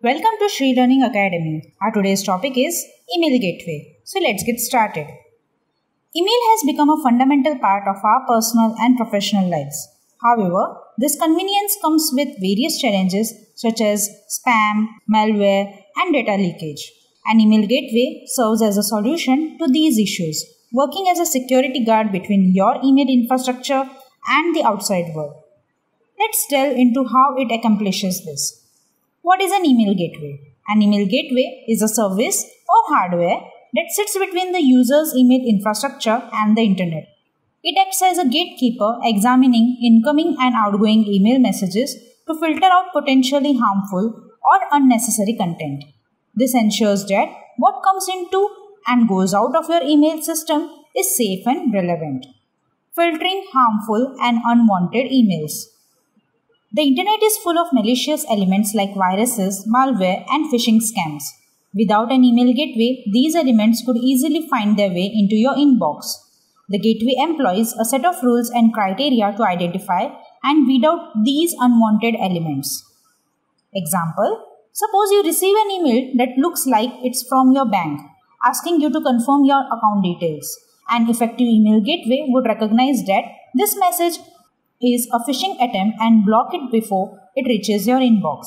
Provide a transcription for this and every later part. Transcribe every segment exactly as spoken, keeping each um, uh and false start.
Welcome to Shri Learning Academy. Our today's topic is Email Gateway. So let's get started. Email has become a fundamental part of our personal and professional lives. However, this convenience comes with various challenges such as spam, malware, and data leakage. An email gateway serves as a solution to these issues, working as a security guard between your email infrastructure and the outside world. Let's delve into how it accomplishes this. What is an email gateway? An email gateway is a service or hardware that sits between the user's email infrastructure and the internet. It acts as a gatekeeper, examining incoming and outgoing email messages to filter out potentially harmful or unnecessary content. This ensures that what comes into and goes out of your email system is safe and relevant, filtering harmful and unwanted emails. The internet is full of malicious elements like viruses, malware, and phishing scams. Without an email gateway, these elements could easily find their way into your inbox. The gateway employs a set of rules and criteria to identify and weed out these unwanted elements. Example: suppose you receive an email that looks like it's from your bank, asking you to confirm your account details. An effective email gateway would recognize that this message is a phishing attempt and block it before it reaches your inbox.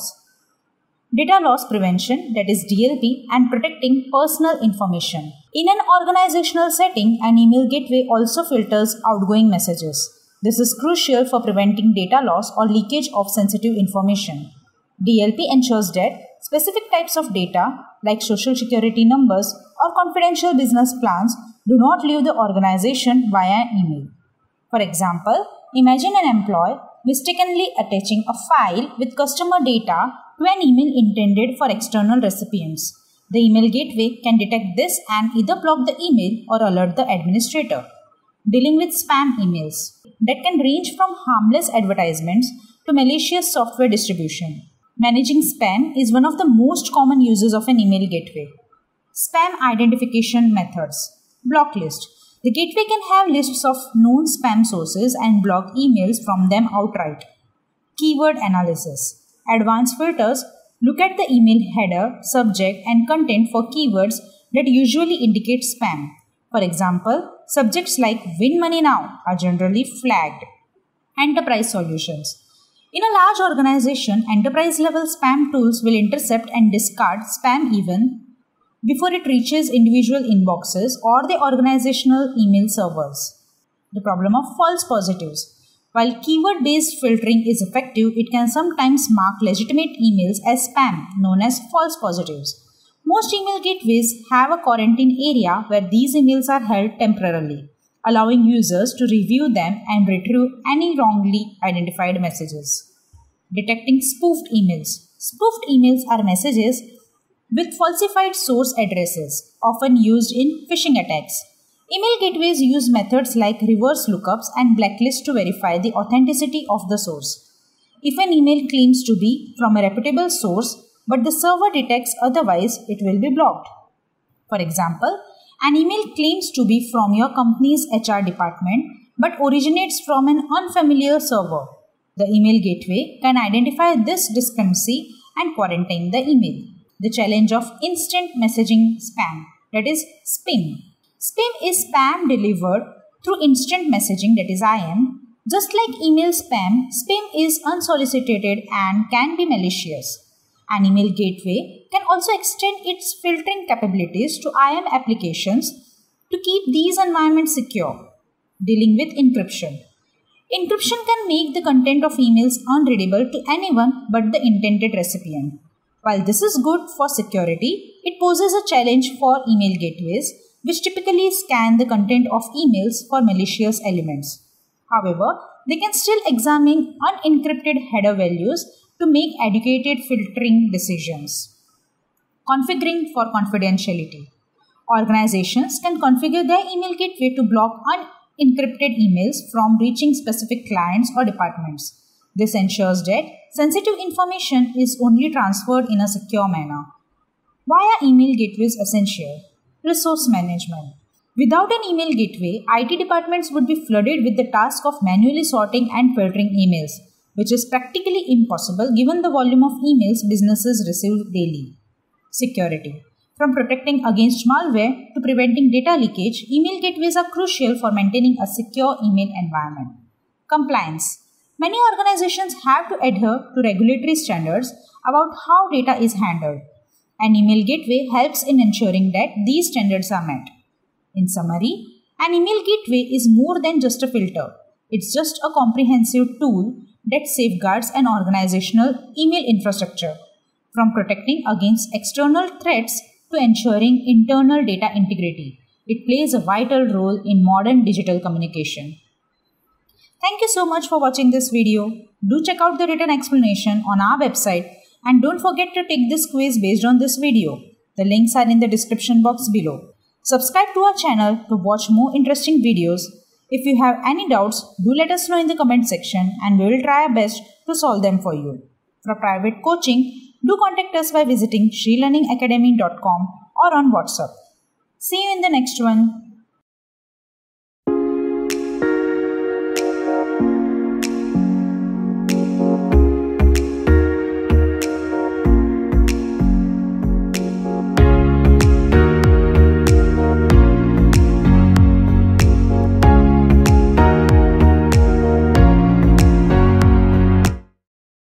Data loss prevention, that is D L P, and protecting personal information. In an organizational setting, an email gateway also filters outgoing messages. This is crucial for preventing data loss or leakage of sensitive information. D L P ensures that specific types of data, like social security numbers or confidential business plans, do not leave the organization via email. For example, imagine an employee mistakenly attaching a file with customer data to an email intended for external recipients. The email gateway can detect this and either block the email or alert the administrator. Dealing with spam emails that can range from harmless advertisements to malicious software distribution. Managing spam is one of the most common uses of an email gateway. Spam identification methods. Block list. The gateway can have lists of known spam sources and block emails from them outright. Keyword analysis. Advanced filters look at the email header, subject, and content for keywords that usually indicate spam. For example, subjects like "win money now" are generally flagged. Enterprise solutions. In a large organization, enterprise-level spam tools will intercept and discard spam even before it reaches individual inboxes or the organizational email servers. The problem of false positives. While keyword-based filtering is effective, it can sometimes mark legitimate emails as spam, known as false positives. Most email gateways have a quarantine area where these emails are held temporarily, allowing users to review them and retrieve any wrongly identified messages. Detecting spoofed emails. Spoofed emails are messages with falsified source addresses, often used in phishing attacks. Email gateways use methods like reverse lookups and blacklists to verify the authenticity of the source. If an email claims to be from a reputable source, but the server detects otherwise, it will be blocked. For example, an email claims to be from your company's H R department, but originates from an unfamiliar server. The email gateway can identify this discrepancy and quarantine the email. The challenge of instant messaging spam, that is Spim. Spim is spam delivered through instant messaging, that is I M. Just like email spam, Spim is unsolicited and can be malicious. An email gateway can also extend its filtering capabilities to I M applications to keep these environments secure. Dealing with encryption. Encryption can make the content of emails unreadable to anyone but the intended recipient. While this is good for security, it poses a challenge for email gateways, which typically scan the content of emails for malicious elements. However, they can still examine unencrypted header values to make educated filtering decisions. Configuring for confidentiality. Organizations can configure their email gateway to block unencrypted emails from reaching specific clients or departments. This ensures that sensitive information is only transferred in a secure manner. Why are email gateways essential? Resource management. Without an email gateway, I T departments would be flooded with the task of manually sorting and filtering emails. which is practically impossible given the volume of emails businesses receive daily. Security. From protecting against malware to preventing data leakage, email gateways are crucial for maintaining a secure email environment. Compliance. Many organizations have to adhere to regulatory standards about how data is handled. An email gateway helps in ensuring that these standards are met. In summary, an email gateway is more than just a filter. It's just a comprehensive tool that safeguards an organizational email infrastructure, from protecting against external threats to ensuring internal data integrity. It plays a vital role in modern digital communication. Thank you so much for watching this video. Do check out the written explanation on our website and don't forget to take this quiz based on this video. The links are in the description box below. Subscribe to our channel to watch more interesting videos. If you have any doubts, do let us know in the comment section and we will try our best to solve them for you. For private coaching, do contact us by visiting sri learning academy dot com or on WhatsApp. See you in the next one.